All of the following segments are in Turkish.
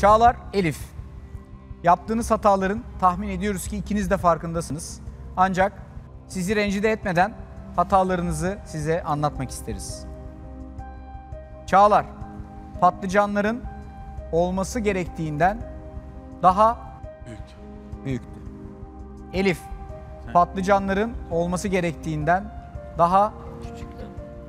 Çağlar, Elif. Yaptığınız hataların tahmin ediyoruz ki ikiniz de farkındasınız. Ancak sizi rencide etmeden hatalarınızı size anlatmak isteriz. Çağlar, patlıcanların olması gerektiğinden daha büyüktü. Elif, patlıcanların olması gerektiğinden daha küçüktü.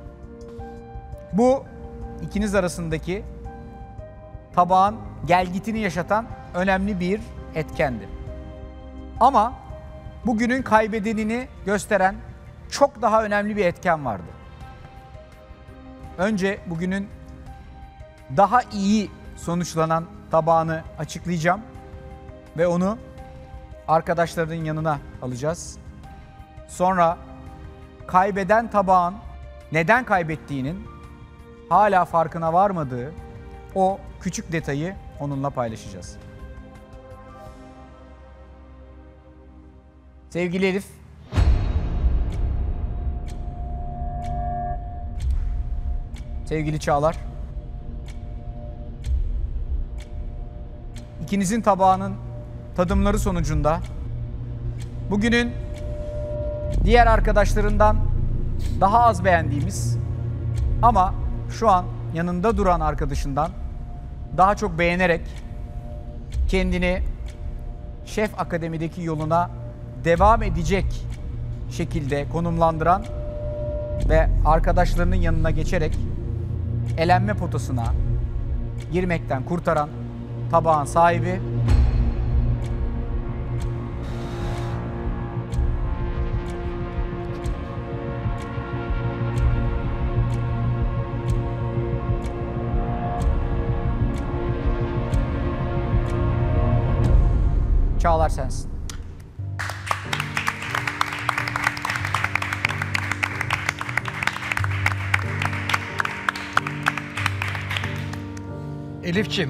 Bu ikiniz arasındaki tabağın gelgitini yaşatan önemli bir etkendi. Ama bugünün kaybedenini gösteren çok daha önemli bir etken vardı. Önce bugünün daha iyi sonuçlanan tabağını açıklayacağım ve onu arkadaşlarının yanına alacağız. Sonra kaybeden tabağın neden kaybettiğinin hala farkına varmadığı o küçük detayı onunla paylaşacağız. Sevgili Elif, sevgili Çağlar, ikinizin tabağının tadımları sonucunda bugünün diğer arkadaşlarından daha az beğendiğimiz ama şu an yanında duran arkadaşından daha çok beğenerek kendini Şef Akademi'deki yoluna devam edecek şekilde konumlandıran ve arkadaşlarının yanına geçerek elenme potasına girmekten kurtaran tabağın sahibi Çağlar sensin. Elif'ciğim,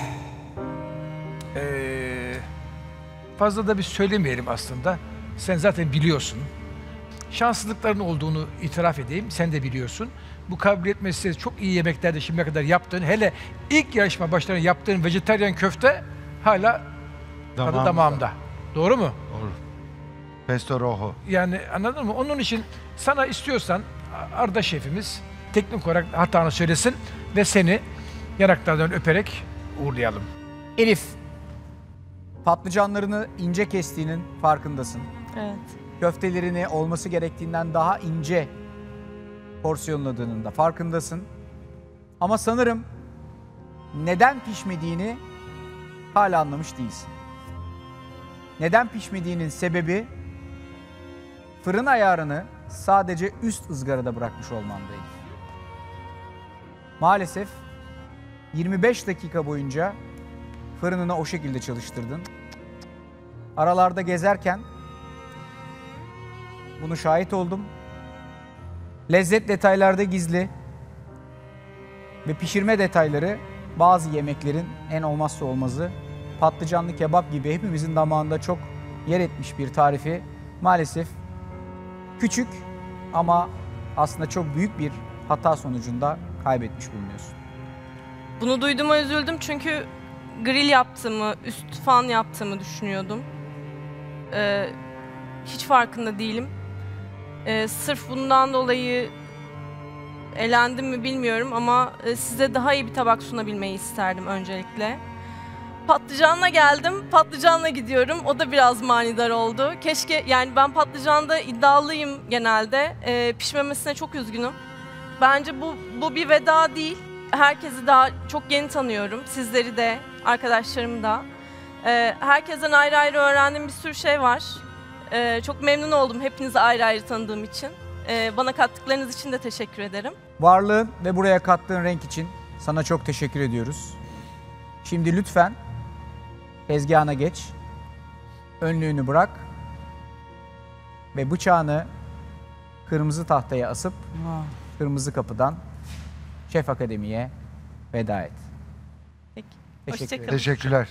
fazla da bir söylemeyelim aslında. Sen zaten biliyorsun. Şanssızlıkların olduğunu itiraf edeyim, sen de biliyorsun. Bu kabiliyet meselesi çok iyi yemeklerde şimdiye kadar yaptığın, hele ilk yarışma başlarında yaptığın vejetaryen köfte hala tadı damağımda. Doğru mu? Doğru. Pesto rojo. Yani anladın mı? Onun için sana istiyorsan Arda şefimiz teknik olarak hatanı söylesin ve seni yanaklardan öperek uğurlayalım. Elif, patlıcanlarını ince kestiğinin farkındasın. Evet. Köftelerini olması gerektiğinden daha ince porsiyonladığının da farkındasın. Ama sanırım neden pişmediğini hala anlamış değilsin. Neden pişmediğinin sebebi fırın ayarını sadece üst ızgarada bırakmış olmandaydı. Maalesef 25 dakika boyunca fırınını o şekilde çalıştırdın. Aralarda gezerken bunu şahit oldum. Lezzet detaylarda gizli ve pişirme detayları bazı yemeklerin en olmazsa olmazı. Patlıcanlı kebap gibi hepimizin damağında çok yer etmiş bir tarifi maalesef küçük ama aslında çok büyük bir hata sonucunda kaybetmiş bulunuyorsun. Bunu duyduğuma üzüldüm çünkü grill yaptığımı, üst fan yaptığımı düşünüyordum. Hiç farkında değilim. Sırf bundan dolayı elendim mi bilmiyorum ama size daha iyi bir tabak sunabilmeyi isterdim öncelikle. Patlıcanla geldim, patlıcanla gidiyorum. O da biraz manidar oldu. Keşke, yani ben patlıcanda iddialıyım genelde. Pişmemesine çok üzgünüm. Bence bu bir veda değil. Herkesi daha çok yeni tanıyorum. Sizleri de, arkadaşlarımı da. Herkesten ayrı ayrı öğrendiğim bir sürü şey var. Çok memnun oldum hepinizi ayrı ayrı tanıdığım için. Bana kattıklarınız için de teşekkür ederim. Varlığın ve buraya kattığın renk için sana çok teşekkür ediyoruz. Şimdi lütfen tezgahına geç, önlüğünü bırak ve bıçağını kırmızı tahtaya asıp kırmızı kapıdan Şef Akademi'ye veda et. Peki. Teşekkür Hoşça kalın. ederim. Teşekkürler.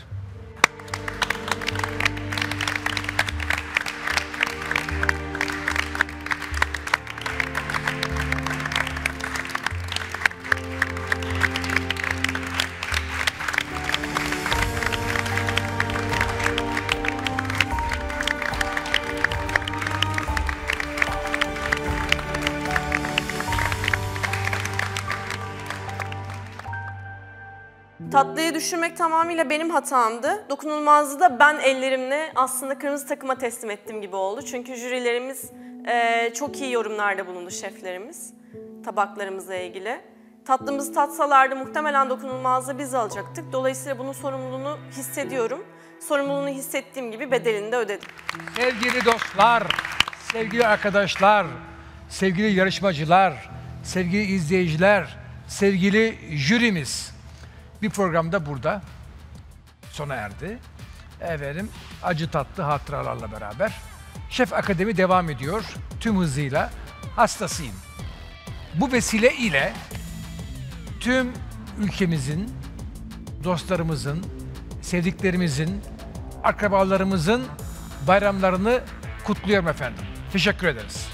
Tatlıyı düşürmek tamamıyla benim hatamdı. Dokunulmazlığı da ben ellerimle aslında kırmızı takıma teslim ettiğim gibi oldu. Çünkü jürilerimiz çok iyi yorumlarda bulundu, şeflerimiz, tabaklarımızla ilgili. Tatlımızı tatsalardı muhtemelen dokunulmazlığı biz alacaktık. Dolayısıyla bunun sorumluluğunu hissediyorum. Sorumluluğunu hissettiğim gibi bedelini de ödedim. Sevgili dostlar, sevgili arkadaşlar, sevgili yarışmacılar, sevgili izleyiciler, sevgili jürimiz. Bir programda burada sona erdi. Efendim, acı tatlı hatıralarla beraber. Şef Akademi devam ediyor tüm hızıyla. Hastasıyım. Bu vesile ile tüm ülkemizin, dostlarımızın, sevdiklerimizin, akrabalarımızın bayramlarını kutluyorum efendim. Teşekkür ederiz.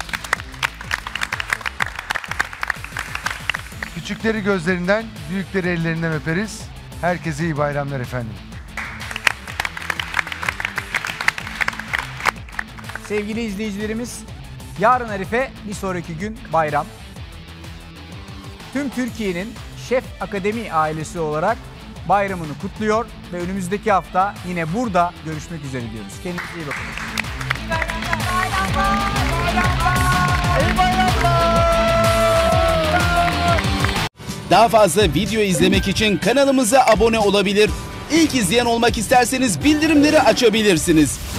Küçükleri gözlerinden, büyükleri ellerinden öperiz. Herkese iyi bayramlar efendim. Sevgili izleyicilerimiz, yarın Arife, bir sonraki gün bayram. Tüm Türkiye'nin Şef Akademi ailesi olarak bayramını kutluyor ve önümüzdeki hafta yine burada görüşmek üzere diyoruz. Kendinize iyi bakın. Daha fazla video izlemek için kanalımıza abone olabilir. İlk izleyen olmak isterseniz bildirimleri açabilirsiniz.